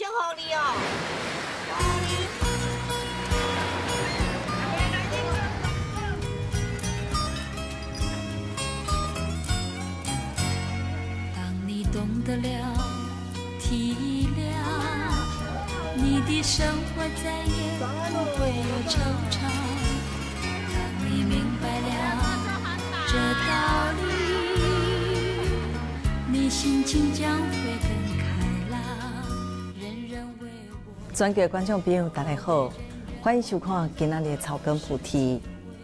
祝福你哦。 当你懂得了体谅，你的生活再也不会有惆怅。当你明白了这道理，你心情将会更开朗。人人为我。 全国观众朋友，大家好，欢迎收看今仔日的草根菩提。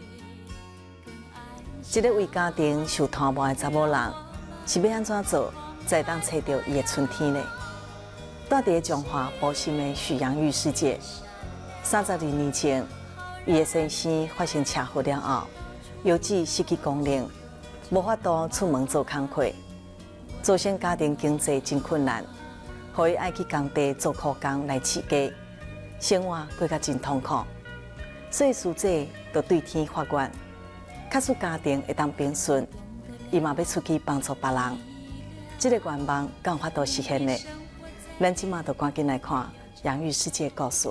一个为家庭受拖磨的查某人，是要安怎做，才当找到伊的春天呢？住伫中华保心的许阳玉世界，32年前，伊的先生发生车祸了后，右肢失去功能，无法度出门做工课，造成家庭经济真困难，互伊爱去工地做苦工来饲家，生活过甲真痛苦。所以师姐就对天发愿，假使家庭会当平顺，伊嘛要出去帮助别人。这个愿望敢有法度实现呢？咱即马就赶紧来看养育世界故事。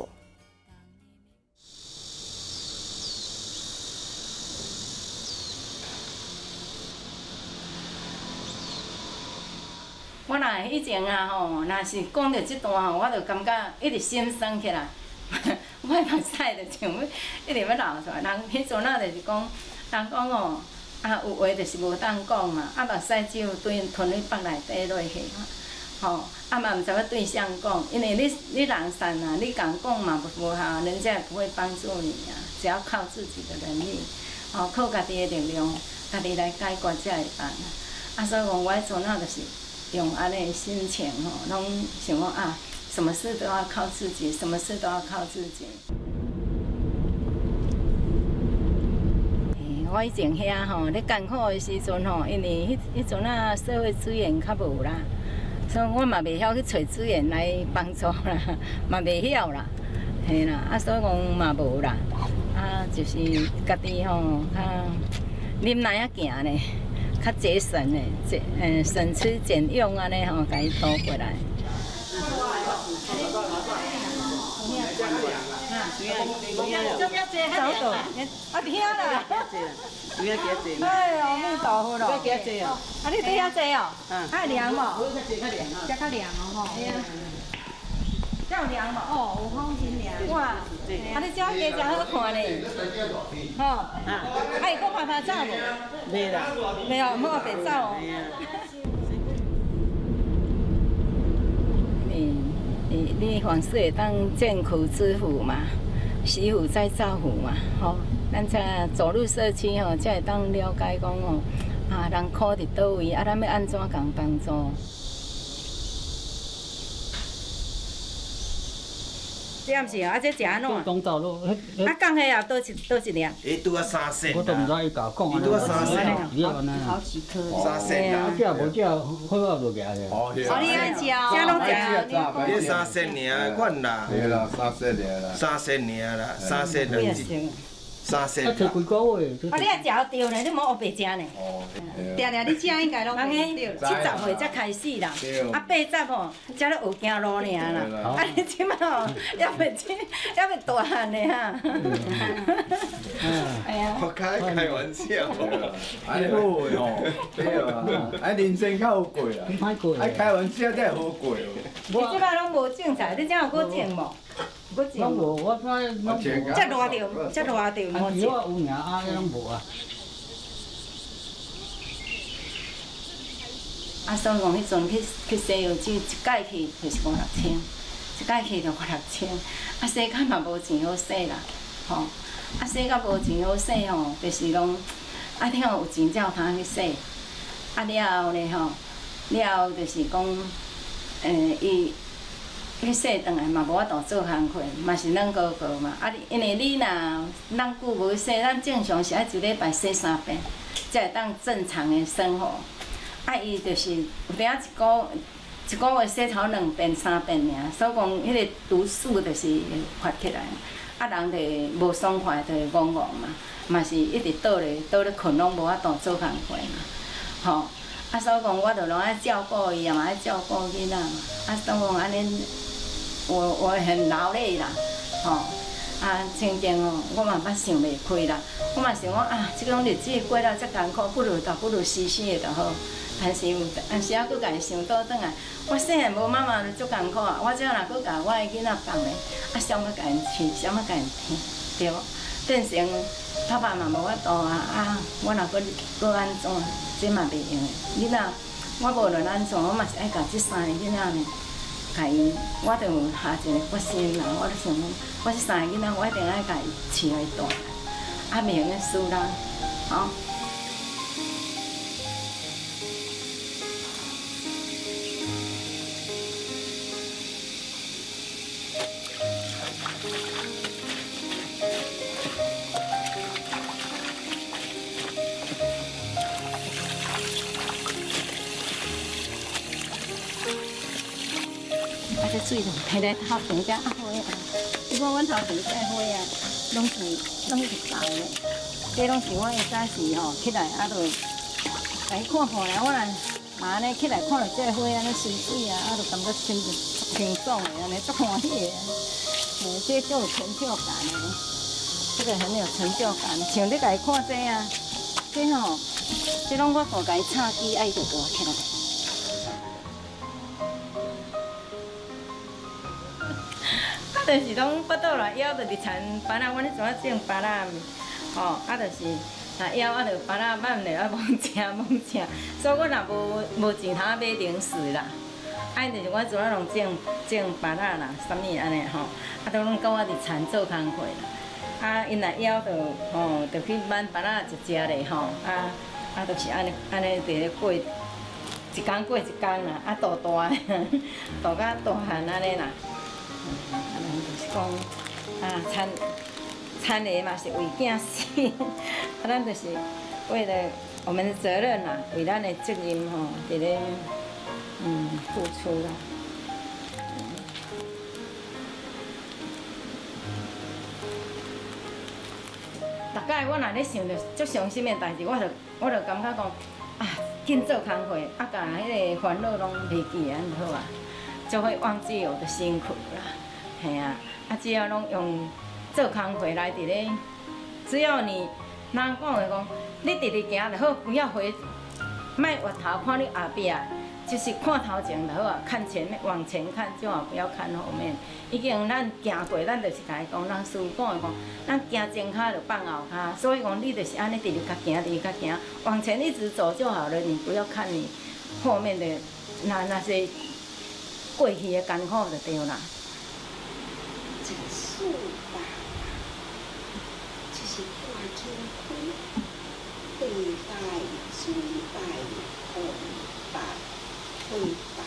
我若以前啊吼，若是讲到即段吼，我就感觉一直心酸起来。我目屎就像要一直要流出来。人迄阵啊，就是讲，人讲吼，啊有话就是无当讲嘛，啊目屎只有吞去腹内底落去嘛，吼，啊嘛毋知要对谁讲，因为你人善啊，你共讲嘛无效，人家也不会帮助你啊，只要靠自己的能力，吼，靠家己的力量，家己来解决才会办啊。啊，所以讲我迄阵啊，就是用安尼心情吼，拢想讲啊。什么事都要靠自己，什么事都要靠自己。我以前遐吼，咧艰苦的时阵吼，因为迄阵啊社会资源较无啦，所以我嘛袂晓去找资源来帮助啦，嘛袂晓啦，嘿啦，啊所以讲嘛无啦，啊就是家己吼较忍耐啊行咧，较节省咧，省吃俭用安尼吼，甲伊倒过来。走到，啊听啦， 有影加济。 哎呦，你豆腐咯， 有影加济哦。 啊你底遐济哦，啊凉无？ 较济较凉啊。 遮较凉哦吼。哎呀，遮有凉无？哦，有风真凉。哇，啊你遮加真好看呢。吼，啊伊搁拍拍走无？ 袂啦。 袂哦，莫白走哦。你凡事会当见苦知福嘛，惜福再造福嘛，吼，咱才走入社区吼，才会当了解讲吼，啊，人苦伫倒位，啊，咱要安怎共帮助？这毋是啊，这食安怎？ 讲道路， 啊，讲迄啊，倒一粒？ 伊拄啊3仙我都唔知伊甲讲安伊拄啊3仙， 你安尼好几颗。 3仙啊， 啦。 这无这好啊，就夹去。 哦， 哦，你爱食哦，这拢食。 伊3仙尔款啦， 对啦，3仙尔啦 ，3仙尔啦，3仙两只，3仙。 啊，摕几个月。 啊，你爱食对呢，你莫学白食呢。 哦， 定定你食应该拢会对，70岁才开始啦，啊80吼才咧学行路尔啦，啊你即摆吼还袂大汉呢哈。哎呀， 我开玩笑。 安尼好诶吼，对啊，啊人生较好过啦， 歹过。 啊开玩笑才会好过哦。 你即摆拢无种菜，你怎有搁种无？搁种？ 拢无，我看拢无。 这热着无啊， 种。 我有尔啊，拢无啊。 啊，所以讲迄阵去西药市，一届去就是5、6千，一届去就5、6千，啊洗甲嘛无钱好洗啦，吼，啊洗甲无钱好洗吼，就是讲啊听有钱才有通去洗，啊了后咧吼，了后就是讲，伊去洗转来嘛无法度做工课，嘛是咱哥哥嘛，啊因为你若咱久无洗，咱正常是爱一礼拜洗3遍，才会当正常的生活。 啊，伊就是有当一个月洗头2遍、3遍尔，所以讲迄个毒素就是发起来，啊人就无爽快，就会戆嘛，嘛是一直倒咧困，拢无法度做工课嘛，吼，啊所以讲我着拢爱照顾伊，也嘛爱照顾囡仔嘛，啊所以讲安尼我很劳累啦，吼、啊，曾经哦，我嘛捌想袂开啦，我嘛想讲啊，即种日子过了遮艰苦，不如死死的就好。但是啊，佫家己想倒转来，我细汉无妈妈就足艰苦啊，我只若佫甲我的囡仔放咧，啊，想要甲因饲，想要甲因听，对无？变成爸爸嘛无法度啊，啊，我若佫安怎，这嘛袂用的。囡仔，我无论安怎，我嘛是爱甲即3个囡仔呢，甲伊，我着有下一个决心啦。我就想讲，我即3个囡仔，我一定爱甲伊饲来大，啊，袂用个输人，吼。这水就摕来头前遮啊花啊，你看阮头前遮花啊，拢是红的，这拢是我会早时吼起来啊，就来看看咧。我若安尼起来看到这花安尼水水啊，啊，就感觉心就清爽的，安尼足欢喜的。这足有成就感的，这个很有成就感。像你家看这啊，这吼，这拢我家己插机，啊，伊就大起来。就是拢腹肚内枵，就是馋巴拉，阮咧怎啊种巴拉，吼，啊，就是若枵啊，就巴拉慢咧，啊，罔食，所以我若无钱通买零食啦，啊，就是我怎啊拢种巴拉啦，啥物安尼吼，啊，都拢跟我伫田做工课啦，啊，因若枵就吼，就去挽巴拉一食咧吼，啊，就是安尼伫咧过，一工过一工啦，啊，大大大甲大汉安尼啦。就是讲啊，产的嘛是为囝死，啊，咱就是为了我们的责任啦，为咱的责任吼，伫咧付出啦。大概我若咧想着足伤心的代志，我就感觉讲啊，紧做工课，啊，甲迄个烦恼拢袂记安就好啊。就会忘记我的辛苦啦，嘿啊！啊，只要拢用做工课来伫咧，只要你人讲的讲，你直直行就好，不要莫回头看你后壁，就是看头前就好啊，看前面，往前看就好，不要看后面。已经咱行过，咱就是甲伊讲，人师傅讲的讲，咱行前骹就放后骹，所以讲你就是安尼直直甲行，直直甲行，往前一直走就好了，你不要看你后面的那些。过去的艰苦就对啦。 这树吧，就是挂天空，对白水白红白灰白，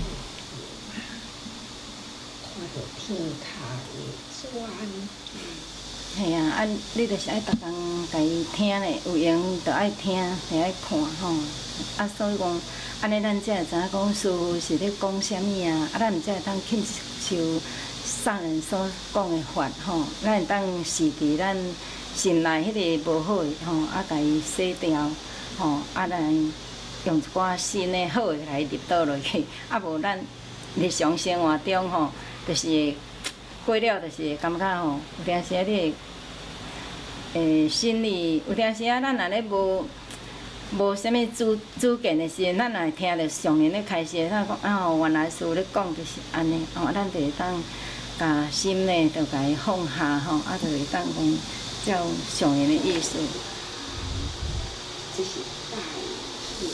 看到天下的转。 系啊，啊，你就是爱逐工家己听咧，有闲就爱听，就爱看吼。啊，所以讲。安尼，咱才会知影讲师傅是咧讲啥物啊？啊，咱才会当吸收上人所讲的法吼，咱会当视伫咱心内迄个无好的吼，啊，家己洗掉吼，啊，来用一寡新的好的来入倒落去，啊，无咱日常生活中吼，就是过了，就是会感觉吼，有阵时啊，你会心里有阵时啊，咱若咧无啥物主见的时阵，咱若听着上人咧开示，咱讲啊，原来师傅咧讲就是安尼，吼，咱就会当甲心呢，就甲伊放下吼，啊，就会当讲照上人的意思。 这是大事。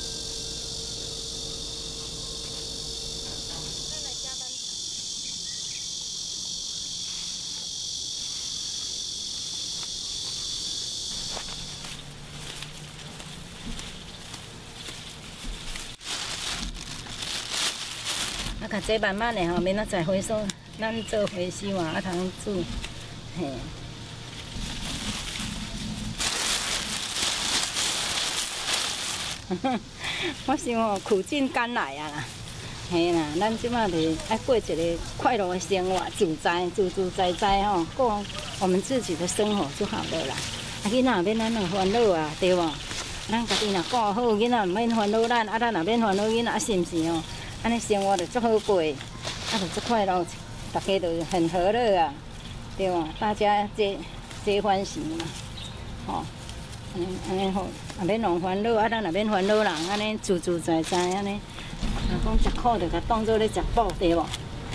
啊，甲这慢慢的吼，免啊再回收，咱做回收啊，啊通煮，嘿。我想吼，苦尽甘来啊啦，嘿啦，咱即马就是爱过一个快乐的生活，自在吼，过我们自己的生活就好了啦。啊，囡仔免咱烦恼啊，对无？咱家己若顾好，囡仔毋免烦恼咱，啊，咱若免烦恼囡仔，是毋是哦？安尼生活就足好过，啊，就足快乐， 大家都很和乐啊，对吧？大家皆欢喜嘛，吼。安尼好，也免弄烦恼，咱也免烦恼人，安尼自自在在安尼。若讲食苦，就甲当做咧食补，对无？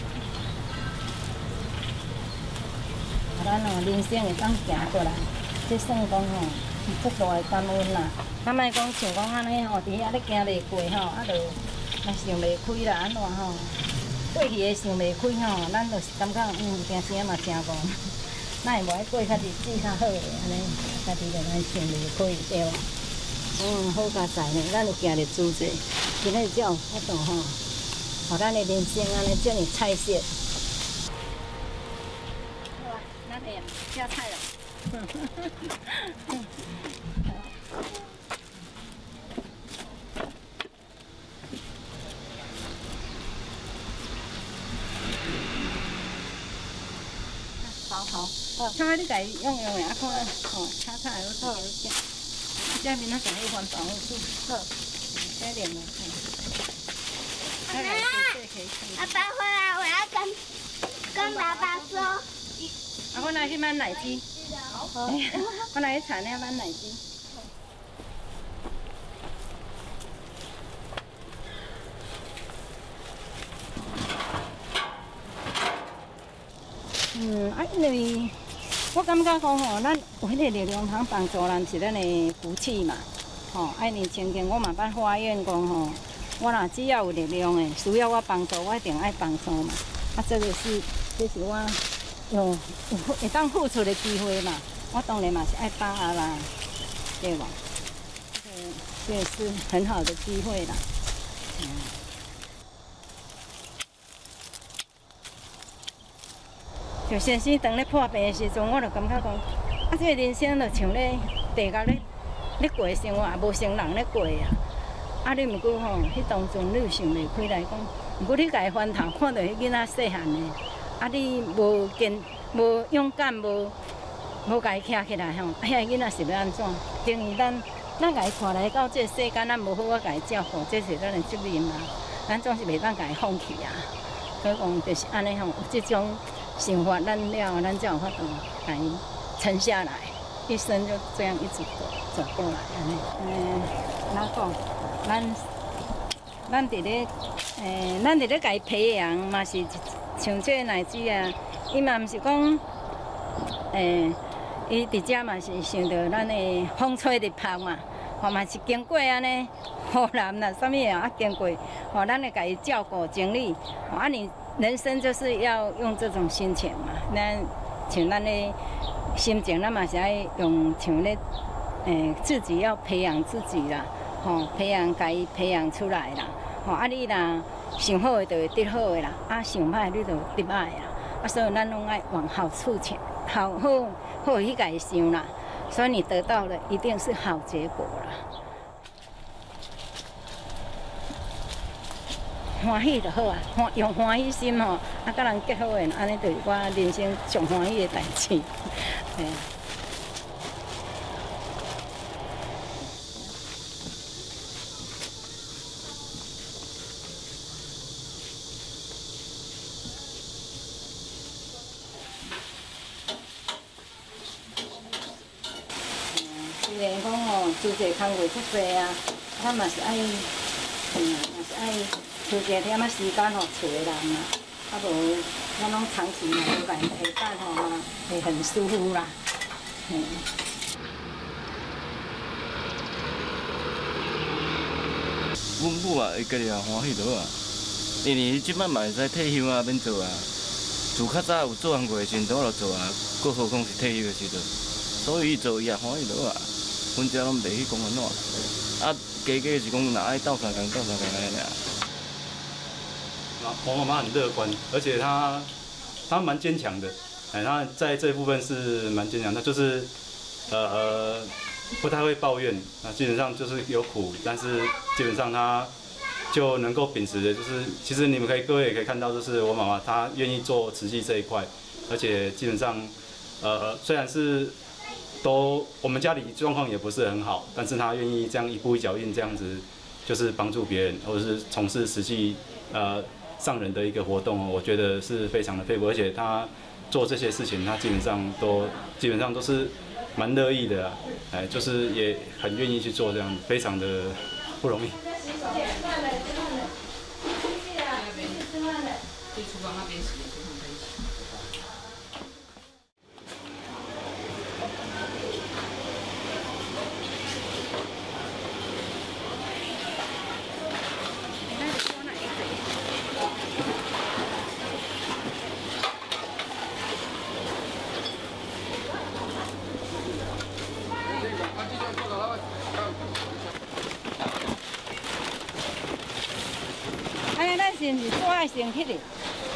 咱人生会当行过来，这算讲吼，足大的感恩啦。咱莫讲像讲安尼吼，伫遐咧行袂过吼，就若想袂开啦，安怎吼？过去的想袂开吼，咱就是感觉惊生嘛真无。咱会无爱过较日子较好诶，安尼家己就咱想袂开，对无？好佳哉呢，咱就行日主济，今日才有法度吼，互咱的人生安尼这么彩色。好啊，咱会下菜了。好，炒你家用的，啊看哦，炒菜有好食。这面那上一环保护好，再点嘛。 阿爸回来，我要跟爸爸说。 啊，我来去买奶鸡。好。我来去采那买奶鸡。因为我感觉讲吼，咱有迄个力量通帮助人是咱的福气嘛。吼，年前前我嘛捌发愿讲吼，我若只要有力量的，需要我帮助，我一定爱帮助嘛。这是我有会当付出的机会嘛。我当然嘛是爱把握啦，对吧？这也是很好的机会啦。就先生当咧破病的时阵，我就感觉讲，这个人生就像咧地角咧过生活，也无像人咧过啊。你毋过吼，迄当中你有想袂开来讲，毋过你家翻头看到迄囡仔细汉的，你无勇敢，无家徛起来吼，遐囡仔是要安怎？等于咱家看来到这世间，咱无好我家照顾，这是咱的责任嘛。咱总是袂当家放弃啊。所以讲就是安尼吼，有这种想法，咱才有法度来撑下来，一生就这样一直走过来安尼。哪讲？咱伫咧家培养嘛是像这个奶鸡啊，伊嘛毋是讲伊伫遮嘛是想到咱的风吹日晒嘛，嘛是经过安尼雨淋啦，啥物啊经过，咱会家己照顾整理，你人生就是要用这种心情嘛。像咱的心情，咱嘛是爱用像咧，自己要培养自己啦，培养家己培养出来啦，你若想好的就会得好的啦，想歹你就得歹啦，所以咱拢爱往好处想，好去家想啦，所以你得到的一定是好结果啦。欢喜就好啊，用欢喜心吼，甲人结好诶，安尼就是我人生上欢喜诶代志。嘿。虽然讲吼，做这工课足济啊，咱嘛是爱，嘛是爱。抽一点仔时间互找人啦，无咱拢长期嘛，无家陪伴吼嘛，会很舒服啦。 阮母啊，会家己也欢喜倒啊，因为即摆嘛会使退休啊，免做啊。自较早有做工课的时阵，我就做啊，更何况是退休的时阵，所以伊做伊也欢喜倒啊。阮遮拢袂去讲安怎，加是讲若爱斗相共安尼尔。 我妈妈很乐观，而且她蛮坚强的，她在这部分是蛮坚强，她就是不太会抱怨，基本上就是有苦，但是基本上她就能够秉持的，就是其实你们各位也可以看到，就是我妈妈她愿意做慈济这一块，而且基本上虽然是我们家里状况也不是很好，但是她愿意这样一步一脚印这样子，就是帮助别人，或者是从事实际上人的一个活动哦，我觉得是非常的佩服，而且他做这些事情，他基本上都是蛮乐意的啊，哎，就是也很愿意去做这样，非常的不容易。 咱是毋是做爱先去哩？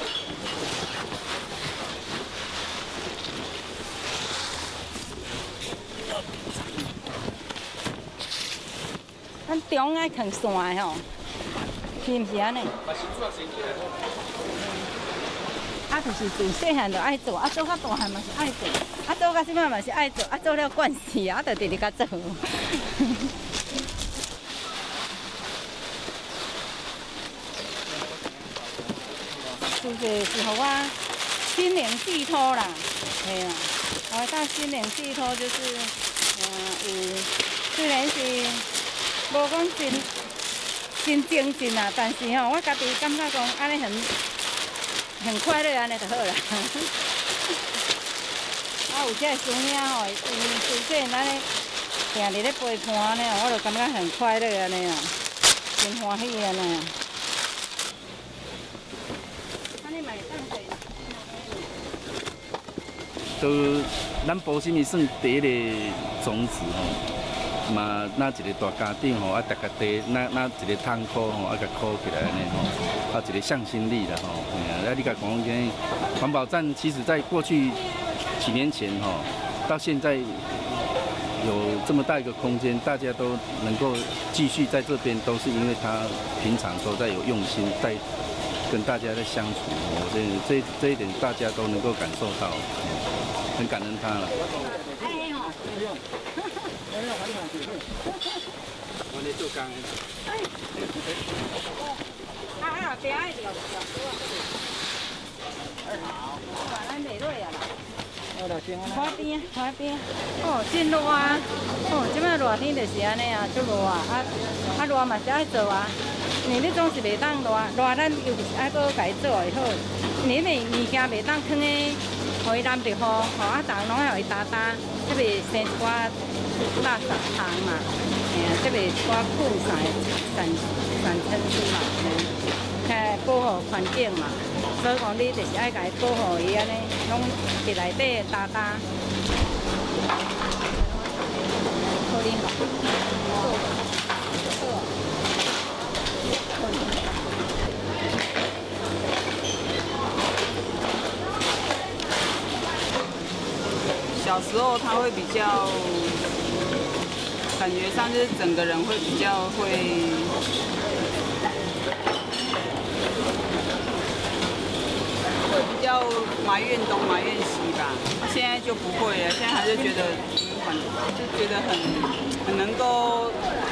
咱中爱扛线的吼，是毋是安尼？啊，就是自细汉就爱做，啊做较大汉嘛是爱做，啊做到即摆嘛是爱做，啊做了惯势啊，就直直甲做。就是互我心灵寄托啦，嘿啦，我到心灵寄托就是，有虽然是无讲真精进啦，但是吼，我家己感觉讲安尼很快乐，安尼就好啦。啊，有这个孙仔吼，伊随细安尼定伫咧陪伴安尼，我就感觉很快乐安尼啊，真欢喜安尼啊。 都咱埔心伊算第一个种子吼，嘛那一个大家庭吼，啊大家地那一个痛苦吼，啊甲苦起来安尼吼，啊一个向心力啦吼，啊你甲讲今环保站，其实在过去几年前吼，到现在有这么大一个空间，大家都能够继续在这边，都是因为他平常都在有用心在跟大家在相处，这一点大家都能够感受到。很感恩他了。我咧做工。别爱聊。好，咱袂累啊啦。海边，海边。哦，真热啊！哦，即摆热天就是安尼啊，足热啊！啊热嘛是爱做啊。你总是袂当热，咱又爱搁家做会好。你物件袂当放咧。互伊淋着雨，吼啊，逐拢爱互伊打打，才袂生一寡垃圾虫嘛，嘿啊，才袂一寡菌产生出嘛，嘿，保护环境嘛。所以讲，你就是爱甲伊保护伊安尼，拢伫内底打打。好啉吧。 小时候他会比较，感觉上就是整个人会比较会比较埋怨东埋怨西吧。现在就不会了，现在还是觉得就觉得很能够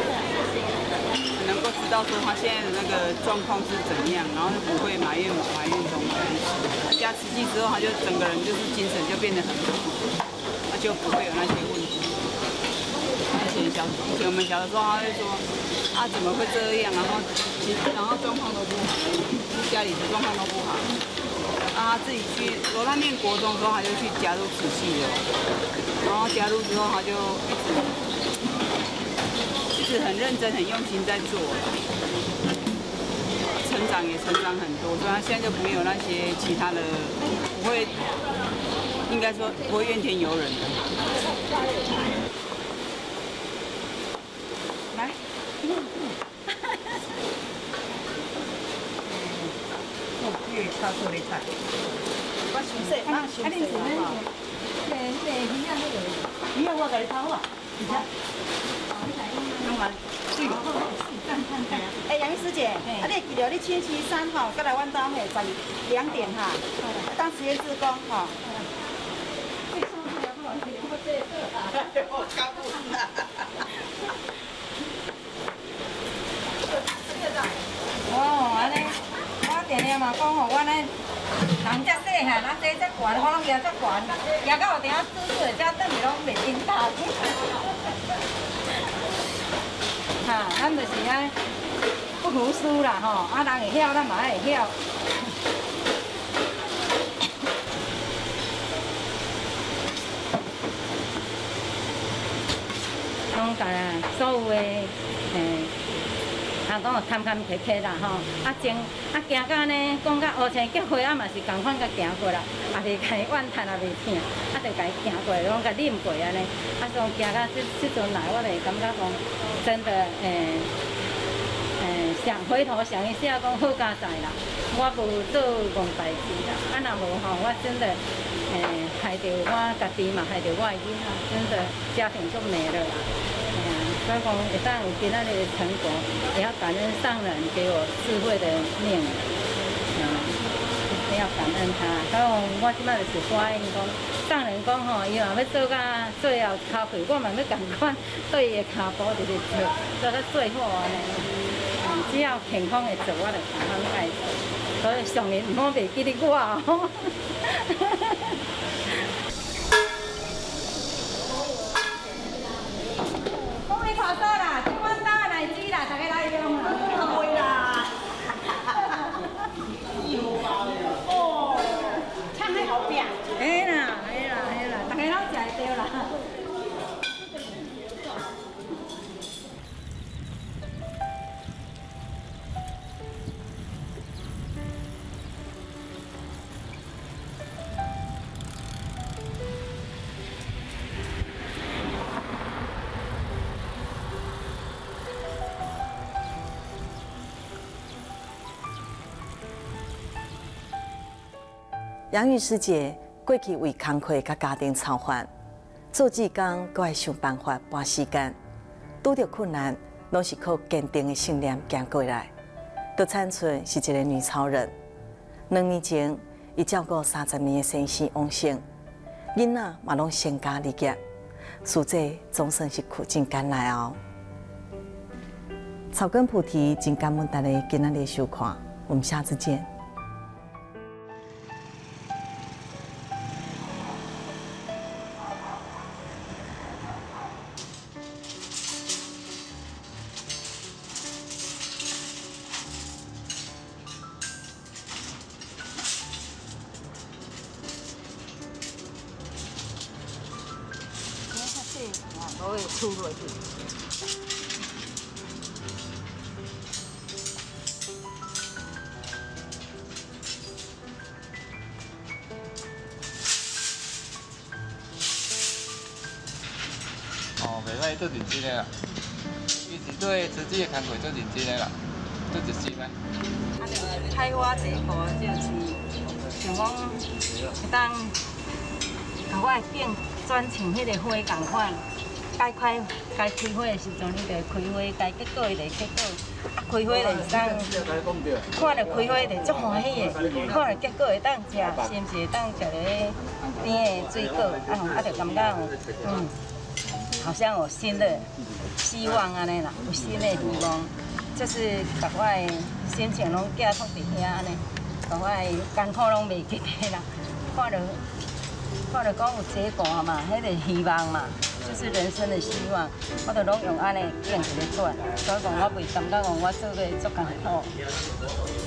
知道说他现在的那个状况是怎样，然后就不会埋怨东埋怨西。加慈济之后，他就整个人就是精神就变得很好。就不会有那些问题。以前我们小的时候，他会说啊怎么会这样，然后状况都不好，家里的状况都不好。啊，他自己去，他念国中的时候，他就去加入慈济了，然后加入之后，他就一直很认真、很用心在做，成长也成长很多，所以他现在就没有那些其他的，不会。应该说不会怨天尤人的。来，越炒出来菜。我想说，啊，你是那个，鱼啊那个，鱼啊我给你炒啊，你看。弄完，对。哎，杨师姐，啊，你记得你星期3吼，过来阮兜嘿，2点哈，当实验志工哈。哦，安尼，我定个嘛讲吼，我呢人遮细汉，咱坐遮悬，我拢举遮悬，举到有顶煮煮的遮等于拢袂紧搭。哈，咱就是安不服输啦吼，啊人会晓，咱嘛爱会晓。拢甲所有的讲摊摊撇撇啦吼，啊行到呢，讲到乌青结花啊嘛是共款甲行过啦，也袂甲伊怨叹也袂疼，啊就甲伊行过，拢甲啉过安尼，啊所以行到即阵来，我就感觉讲真的想回头想一下，讲好佳哉啦，我无做戆代志啦，啊若无吼，我真的害着我家己嘛，害着我的囡仔，真的家庭就没了啦。所以讲，会当有今仔日的成果，也要感恩上人给我智慧的命，一定要感恩他。所以讲，我即摆就是发愿讲，上人讲吼，伊若要做到最后骹腿，我嘛要共款对伊的骹步就是做到最好安尼。只要健康的做，我就常常爱做。所以上人唔好袂记得我哦。好多啦，这阮家来煮啦，大家来用啦。会啦。哦，唱得好变。嘿啦，大家拢食会着啦。 养育师姐过去为工课甲家庭操烦，做志工搁爱想办法搬时间，拄着困难，拢是靠坚定的信念行过来。都产出是一个女超人。2年前，伊照顾30年的先生往生，囡仔嘛拢成家立业，事这总算是苦尽甘来哦。草根菩提，真感恩大家今仔日收看，我们下次见。 我会出落去。 哦，袂歹做认真的啦，伊是对自己的工课做认真的啦，做一心啊。 开花这一步就是想讲，会当甲我的顶转像迄个花共款。该开花的时阵，伊就开花；该结果，伊就结果。开花就当看到开花就足欢喜的，看到结果会当食，是毋是会当食咧甜的水果？就感觉好像有新的希望安尼啦，有新的希望，就是把我的心情拢寄托伫遐安尼，把我的艰苦拢袂记得啦，看到讲有结果嘛，迄个希望嘛。就是人生的希望，我就拢用安尼坚持咧做，所以讲我袂感觉讲我做个足艰苦。